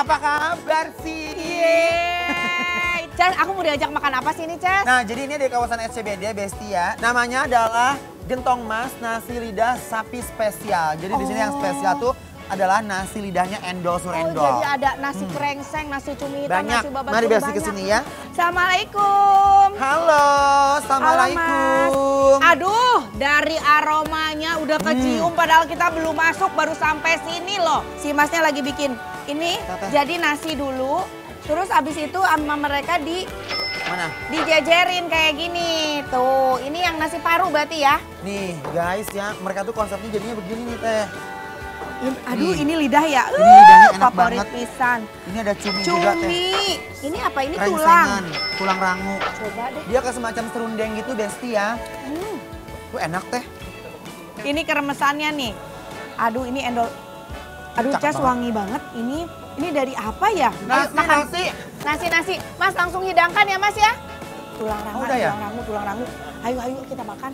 apa kabar sih? Yeay. Ces, aku mau diajak makan apa sih ini, Ces? Nah, jadi ini di kawasan SCBD, Besti ya. Namanya adalah Gentong Mas Nasi Lidah Sapi Spesial. Jadi di sini yang spesial tuh adalah nasi lidahnya endol surendol. Oh, jadi ada nasi krengseng, nasi cumi hitam, Banyak. nasi babat. Mari Besti banyak. kesini ya. Assalamualaikum. Halo, assalamualaikum. Aduh, dari aromanya udah kecium padahal kita belum masuk, baru sampai sini loh. Si Masnya lagi bikin ini, jadi nasi dulu, terus abis itu sama mereka Mana? dijejerin kayak gini. Tuh, ini yang nasi paru berarti ya? Nih guys ya, mereka tuh konsepnya jadinya begini nih Teh. Aduh, ini lidah ya. Ini lidahnya enak favorit banget. pisan. Ini ada cumi juga Teh. Cumi. Ini apa? Ini Rengsengan, tulang. tulang rangu. Coba deh. Dia kayak semacam serundeng gitu Besti ya. Tuh enak Teh. Ini keremesannya nih. Aduh, ini endol. Aduh, Cakep Ces, banget. wangi banget. Ini dari apa ya? Nasi, makan. nasi. Nasi. Mas, langsung hidangkan ya, Mas ya. Tulang rangu, udah ya? tulang rangu. Ayo kita makan.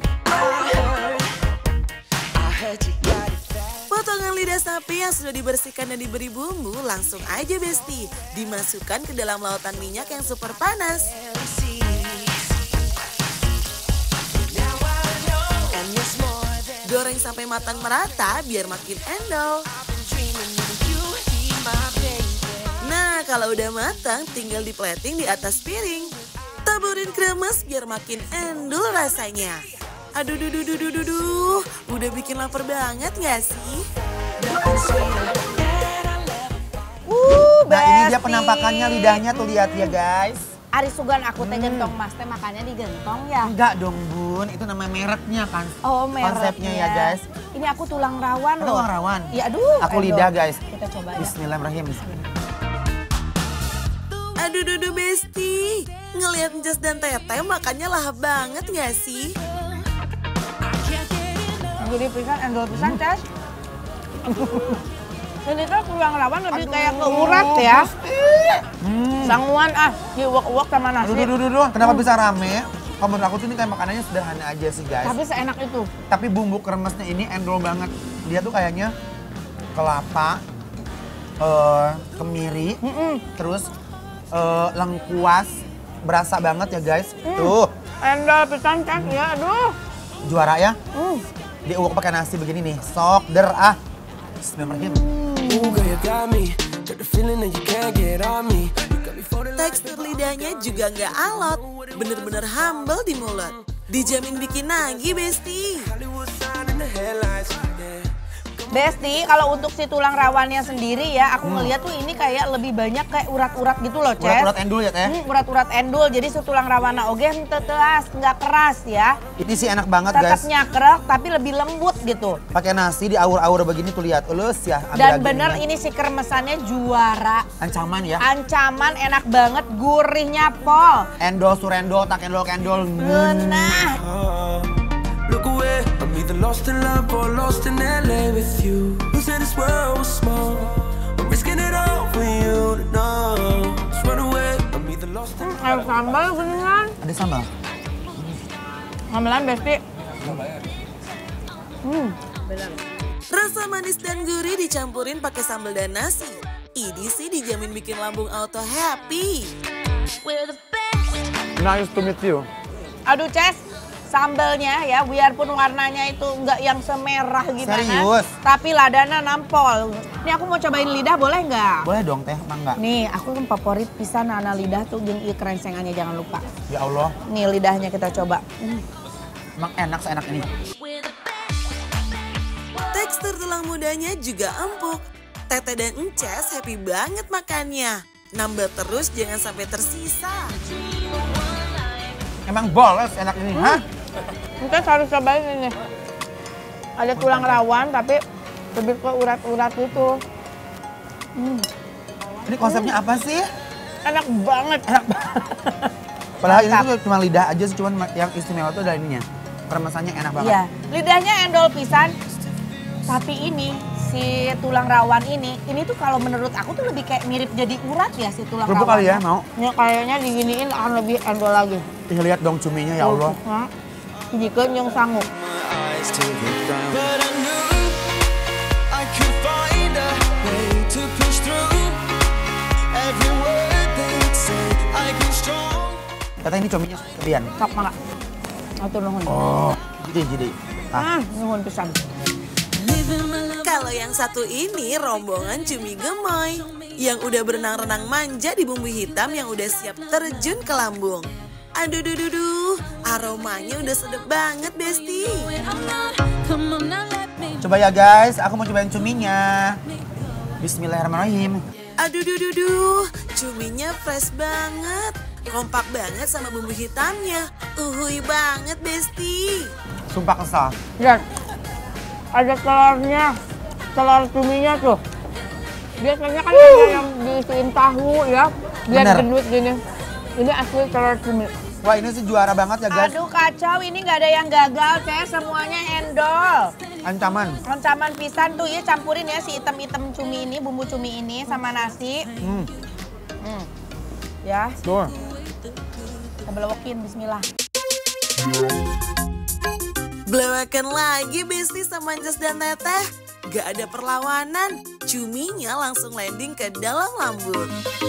Potongan lidah sapi yang sudah dibersihkan dan diberi bumbu langsung aja Besti. Dimasukkan ke dalam lautan minyak yang super panas. Goreng sampai matang merata biar makin endol. Nah, kalau udah matang tinggal diplating di atas piring. Taburin kremes biar makin endul rasanya. Aduh, udah bikin lapar banget gak sih? Nah ini dia Besti. penampakannya lidahnya tuh lihat ya guys. Ari Sugan aku teh gentong Mas teh makannya di gentong ya. Enggak dong Bun, itu namanya mereknya kan. Oh, mereknya. Konsepnya ya guys. Ini aku tulang rawan Itu loh. tulang rawan? Iya, aduh. Aku endol. lidah guys. Kita coba ya. Bismillahirrahmanirrahim. Aduh, Besti. Ngelihat Jas dan Teteh makannya lahap banget gak sih? Jadi pisan endol pisan, Ces. Ini tuh tulang rawan lebih kayak ke urat ya. Sanguan diuak-uak sama nasi. Duh. Kenapa bisa rame? Kalau menurut aku tuh ini kayak makanannya sederhana aja sih guys. Tapi seenak itu. Tapi bumbu kremesnya ini endol banget. Dia tuh kayaknya kelapa, kemiri, terus lengkuas. Berasa banget ya guys. Tuh, Endol pisan, Ces. Ya, aduh. juara ya. Diuak pakai nasi begini nih. Sok der Bismillahirrahmanirrahim. Tekstur lidahnya juga nggak alot, bener-bener humble di mulut. Dijamin bikin nagih, Besti. Besti, kalau untuk si tulang rawannya sendiri ya, aku ngeliat tuh ini kayak lebih banyak kayak urat-urat gitu loh, Ces. Urat-urat endul ya Teh. Urat-urat endul, jadi si tulang rawana oge teteas, nggak keras ya. Ini sih enak banget Tetap guys. nyakrek tapi lebih lembut gitu. Pakai nasi diaur-aur begini tuh lihat. Ulus ya. ambil Dan dagingnya. bener ini si kremesannya juara. Ancaman ya. Ancaman enak banget, gurihnya pol. Endol surendol tak endol kendol. Ngenah. Look away, I'm either lost in love or lost in LA with you. Who said this world was small? I'm risking it all for you to know. Just run away, I'm either lost in Air sambal beneran. Ada sambal. Gamelan Besti. Rasa manis dan gurih dicampurin pakai sambal dan nasi. Ini sih dijamin bikin lambung auto happy. Nice to meet you. Aduh, Ces. Sambalnya ya, biarpun warnanya itu nggak yang semerah gimana. Serius? Tapi ladana nampol. Ini aku mau cobain lidah, boleh nggak? Boleh dong Teh, emang enggak? Nih, aku kan favorit pisan ana lidah tuh jeung ieu kerengsengannya jangan lupa. Ya Allah, Nih lidahnya kita coba. emang enak seenak ini. Tekstur tulang mudanya juga empuk. Teteh dan Ences happy banget makannya. Nambah terus jangan sampai tersisa. Emang boles enak ini, hah? Kita harus cobain ini. Ada tulang rawan tapi lebih ke urat-urat gitu. Ini konsepnya apa sih? Enak banget. Padahal ini Mantap. tuh cuma lidah aja sih, cuman yang istimewa tuh ada ininya. Kremesannya enak banget. Iya, lidahnya endol pisan. Tapi ini si tulang rawan ini tuh kalau menurut aku tuh lebih kayak mirip jadi urat ya si tulang Kerupuk rawan. kali ya, mau? Ya, kayaknya diginiin akan lebih endol lagi. Ih, lihat dong cuminya ya Allah. Nah, jika yang sanggup. eyes to the ground. But I knew I could find a way to push through. Kata ini cuminya kebian. Sok mangga. Atur nuhun. Oh, jadi. Nuhun pisan. Kalau yang satu ini rombongan cumi gemoy yang udah berenang-renang manja di bumbu hitam yang udah siap terjun ke lambung. Aduh, aromanya udah sedap banget, Besti. Coba ya guys, aku mau cobain cuminya. Bismillahirrahmanirrahim. Aduh, cuminya fresh banget. Kompak banget sama bumbu hitamnya. Uhui banget, Besti. Sumpah kesal. Dan ada telurnya, telur cuminya tuh. Biasanya kan ada yang diisiin tahu ya, biar Bener. gendut gini. Ini asli telur cumi. Wah ini sih juara banget ya guys. Aduh kacau, ini nggak ada yang gagal teh, semuanya endol. Ancaman. Ancaman pisan tuh ya, campurin ya si item-item cumi ini, bumbu cumi ini sama nasi. Ya, Tuh. kita belokin, bismillah. Belewakan lagi Besti sama Anjas dan Teteh. Gak ada perlawanan, cuminya langsung landing ke dalam lambung.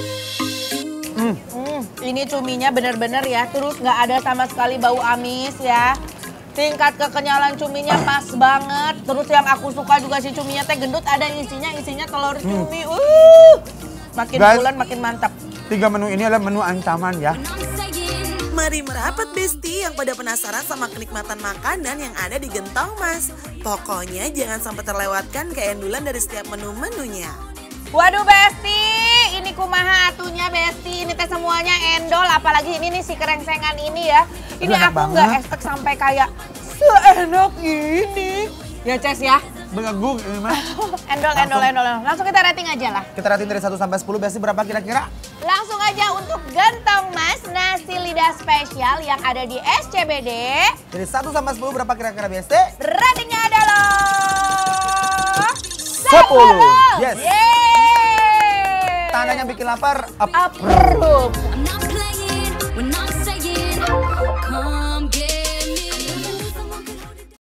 Ini cuminya bener-bener ya, terus nggak ada sama sekali bau amis ya. Tingkat kekenyalan cuminya pas banget. Terus yang aku suka juga si cuminya teh gendut, ada isinya telur cumi. Makin Guys. bulan makin mantap. 3 menu ini adalah menu ancaman ya. Mari merapat Besti yang pada penasaran sama kenikmatan makanan yang ada di Gentong Mas. Pokoknya jangan sampai terlewatkan keendulan dari setiap menu-menunya. Waduh Besti, ini kumaha atunya Besti, ini teh semuanya endol, apalagi ini nih si kerengsengan ini ya. Ini Enak aku nggak banget. expect sampai kayak seenak ini. Ya Ces ya, Begaguk ini mah. endol. Langsung kita rating aja lah. Kita rating dari 1 sampai 10, Besti berapa kira-kira? Langsung aja untuk Gentong Mas nasi lidah spesial yang ada di SCBD. Dari 1 sampai 10 berapa kira-kira Besti? Ratingnya adalah 10. Yes. Yeay. Tandanya bikin lapar. Approve. I'm not playing.